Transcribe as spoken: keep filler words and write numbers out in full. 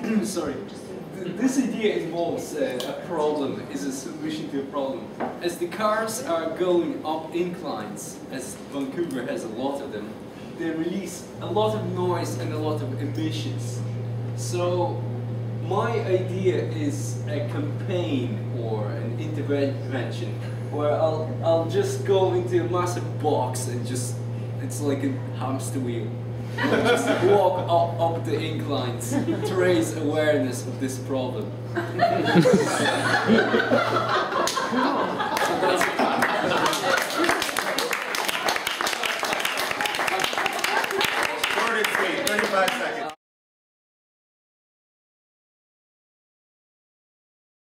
sorry. This idea involves uh, a problem, is a solution to a problem. As the cars are going up inclines, as Vancouver has a lot of them, they release a lot of noise and a lot of emissions. So my idea is a campaign or an intervention where I'll, I'll just go into a massive box and just, it's like a hamster wheel. I'll just walk up, up the inclines to raise awareness of this problem.